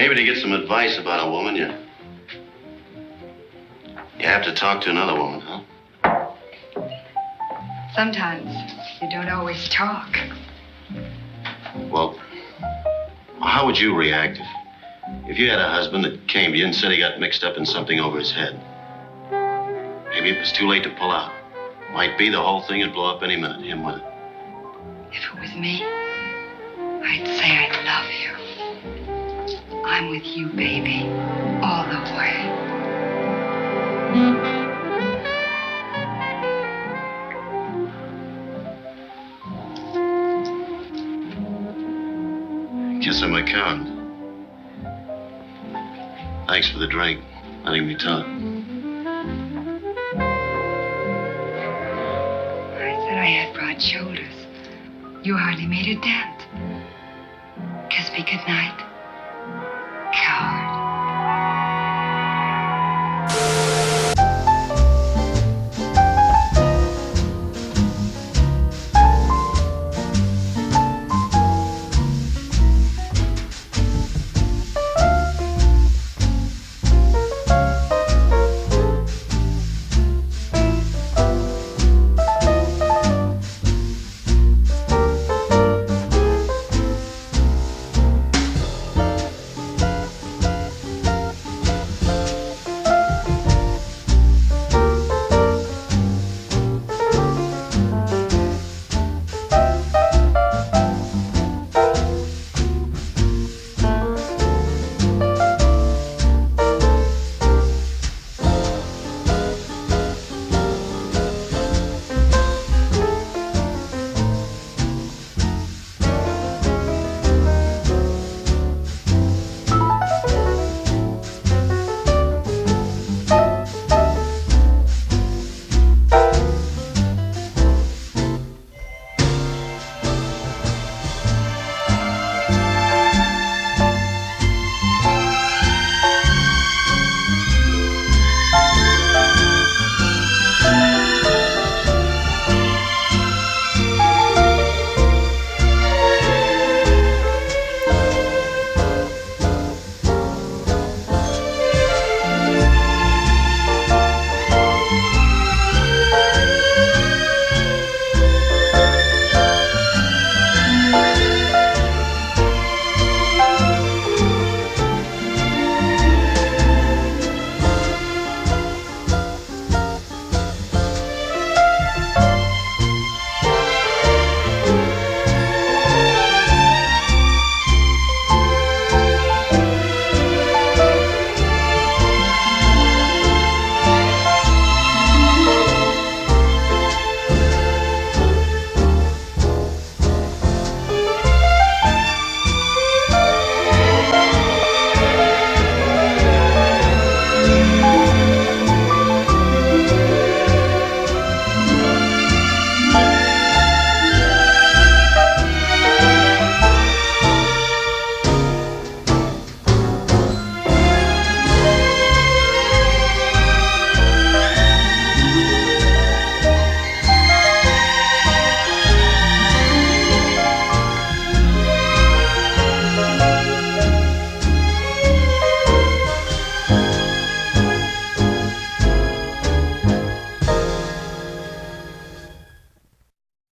Maybe to get some advice about a woman, you have to talk to another woman, huh? Sometimes you don't always talk. Well, how would you react if you had a husband that came to you and said he got mixed up in something over his head? Maybe it was too late to pull out. Might be the whole thing would blow up any minute, him with it. If it was me, I'd say I love you. I'm with you, baby, all the way. Guess I'm account. Thanks for the drink. Letting me talk. I said I had broad shoulders. You hardly made a dent. Kiss me goodnight, coward.